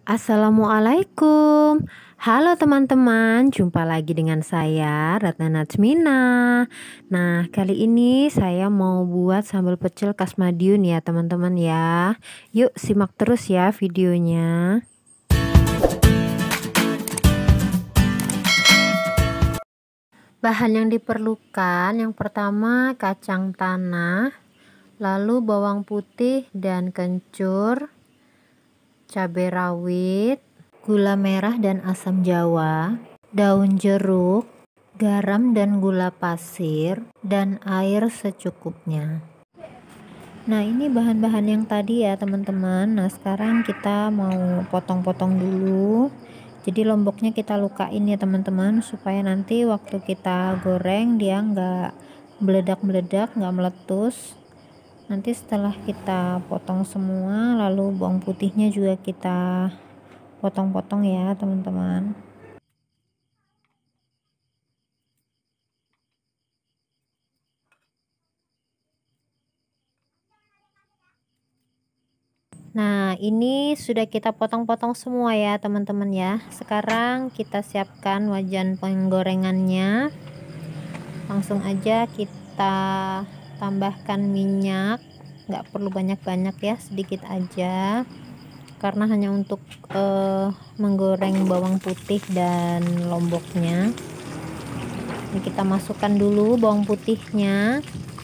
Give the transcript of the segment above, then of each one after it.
Assalamualaikum. Halo teman-teman, jumpa lagi dengan saya Ratna Najmina. Nah, kali ini saya mau buat sambal pecel khas Madiun ya teman-teman ya. Yuk simak terus ya videonya. Bahan yang diperlukan yang pertama kacang tanah, lalu bawang putih dan kencur, cabai rawit, gula merah dan asam jawa, daun jeruk, garam dan gula pasir, dan air secukupnya. Nah, ini bahan-bahan yang tadi ya teman-teman. Nah, sekarang kita mau potong-potong dulu. Jadi lomboknya kita lukain ya teman-teman, supaya nanti waktu kita goreng dia nggak meledak-meledak, nggak meletus. Nanti setelah kita potong semua, lalu bawang putihnya juga kita potong-potong ya teman-teman. Nah, ini sudah kita potong-potong semua ya teman-teman ya. Sekarang kita siapkan wajan penggorengannya. Langsung aja kita tambahkan minyak, nggak perlu banyak-banyak ya, sedikit aja, karena hanya untuk menggoreng bawang putih dan lomboknya. Ini kita masukkan dulu bawang putihnya,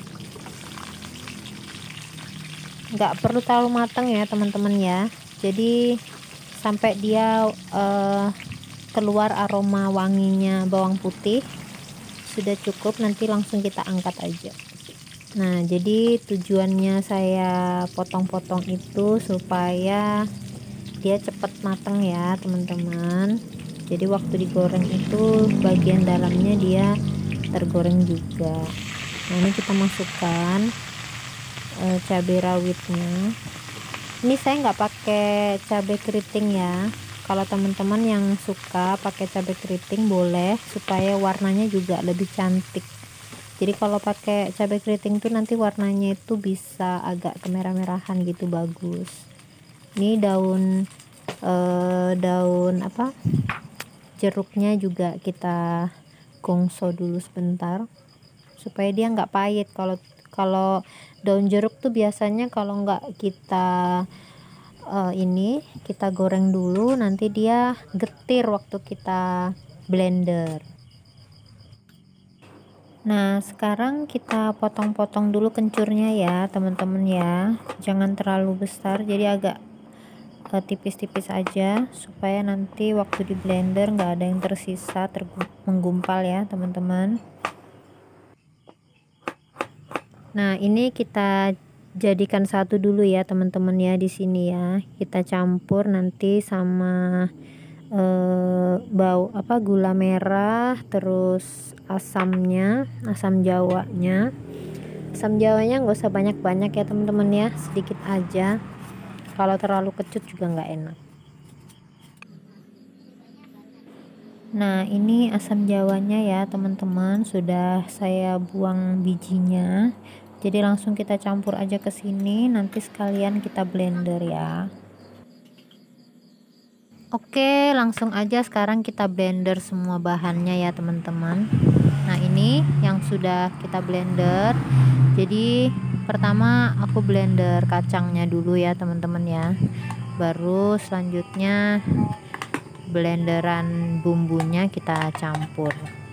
nggak perlu terlalu matang ya teman-teman ya, jadi sampai dia keluar aroma wanginya bawang putih sudah cukup, nanti langsung kita angkat aja. Nah, jadi tujuannya saya potong-potong itu supaya dia cepat matang ya teman-teman. Jadi waktu digoreng itu bagian dalamnya dia tergoreng juga. Nah, ini kita masukkan cabai rawitnya. Ini saya nggak pakai cabai keriting ya. Kalau teman-teman yang suka pakai cabai keriting boleh, supaya warnanya juga lebih cantik. Jadi kalau pakai cabai keriting tuh nanti warnanya itu bisa agak kemerah-merahan gitu, bagus. Ini daun apa, jeruknya juga kita gongso dulu sebentar supaya dia nggak pahit. Kalau daun jeruk tuh biasanya kalau nggak kita ini kita goreng dulu, nanti dia getir waktu kita blender. Nah, sekarang kita potong-potong dulu kencurnya ya teman-teman ya, jangan terlalu besar, jadi agak tipis-tipis aja, supaya nanti waktu di blender nggak ada yang tersisa menggumpal ya teman-teman. Nah, ini kita jadikan satu dulu ya teman-teman ya, di sini ya kita campur nanti sama gula merah, terus asam jawanya nggak usah banyak-banyak ya teman-teman ya, sedikit aja, kalau terlalu kecut juga nggak enak. Nah, ini asam jawanya ya teman-teman, sudah saya buang bijinya, jadi langsung kita campur aja ke sini, nanti sekalian kita blender ya. Oke, langsung aja sekarang kita blender semua bahannya ya teman-teman. Nah, ini yang sudah kita blender. Jadi pertama aku blender kacangnya dulu ya teman-teman ya, baru selanjutnya blenderan bumbunya kita campur.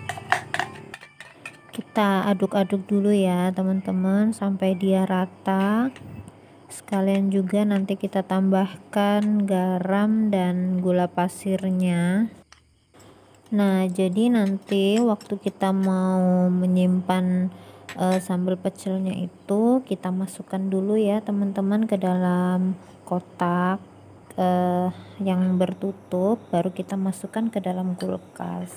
Kita aduk-aduk dulu ya teman-teman sampai dia rata. Sekalian juga nanti kita tambahkan garam dan gula pasirnya. Nah, jadi nanti waktu kita mau menyimpan sambal pecelnya itu, kita masukkan dulu ya teman-teman ke dalam kotak yang bertutup, baru kita masukkan ke dalam kulkas.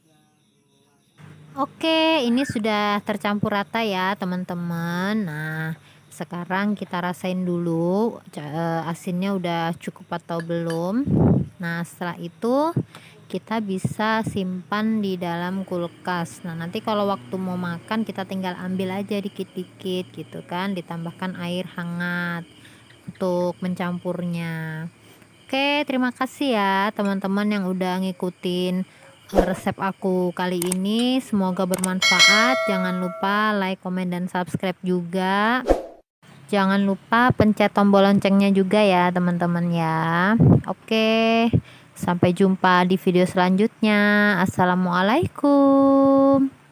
Oke, ini sudah tercampur rata ya teman-teman. Nah, sekarang kita rasain dulu asinnya udah cukup atau belum. Nah, setelah itu kita bisa simpan di dalam kulkas. Nah, nanti kalau waktu mau makan kita tinggal ambil aja dikit-dikit gitu kan, ditambahkan air hangat untuk mencampurnya. Oke, terima kasih ya teman-teman yang udah ngikutin resep aku kali ini. Semoga bermanfaat. Jangan lupa like, komen, dan subscribe juga. Jangan lupa pencet tombol loncengnya juga ya teman-teman ya. Oke, sampai jumpa di video selanjutnya. Assalamualaikum.